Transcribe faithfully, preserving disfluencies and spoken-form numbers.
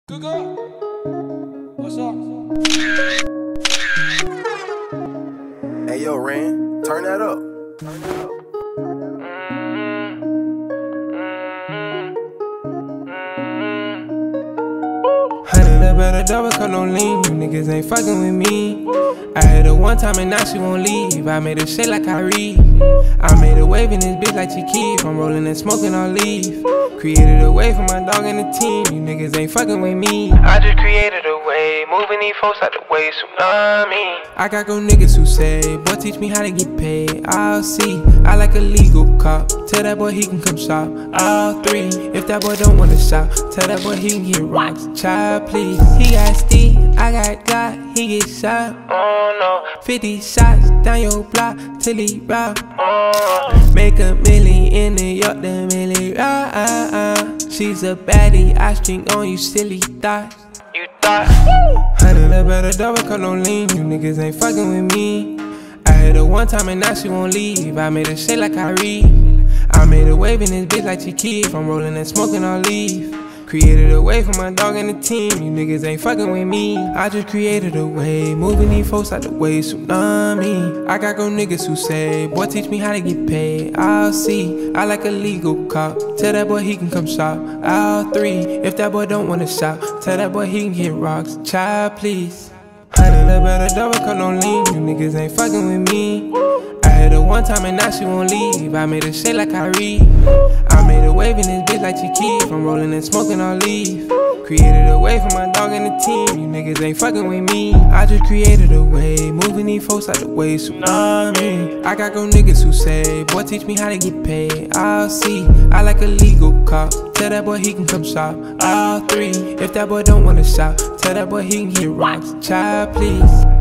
Google, what's up? Hey yo, Ren, turn that up. Turn that up. Hundred up at a double cut, no lean. You niggas ain't fucking with me. I had her one time and now she won't leave. I made her shit like I read. I made her wave in this bitch like she keep. I'm rolling and smoking, I'll leave. Created a way for my dog and the team. You niggas ain't fucking with me. I just created a way, moving these folks out the way, tsunami. I got go niggas who say, boy, teach me how to get paid. I'll see, I like a legal cop. Tell that boy he can come shop. All three, if that boy don't wanna shop, tell that boy he can get rocks. Child, please. He got Steve, I got God, he get shot. Oh no, fifty shots down your block till he rock. Oh, make a million in New York, the million rock. She's a baddie, I string on you silly thoughts. You thought? Hundred up at a double cut, no lean. You niggas ain't fucking with me. I had her one time and now she won't leave. I made her shit like I read. I made her wave in this bitch like she keep. I'm rolling and smoking, I'll leave. Created a way for my dog and the team. You niggas ain't fucking with me. I just created a way, moving these folks out the way, tsunami. I got go niggas who say, boy, teach me how to get paid. I'll see, I like a legal cop. Tell that boy he can come shop. All three, if that boy don't wanna shop, tell that boy he can get rocks. Child, please. Hundred up at a double cut, no lean. You niggas ain't fucking with me. I had her one time and now she won't leave. I made her shit like I read. I made her wave in this bitch like she keep. I'm rolling and smoking, I'll leave. Created a way for my dog and the team. You niggas ain't fucking with me. I just created a way, moving these folks out the way, tsunami. I got go niggas who say, boy, teach me how to get paid. I'll see, I like a legal cop. Tell that boy he can come shop. All three, if that boy don't wanna shop, tell that boy he can get rocks. Child, please.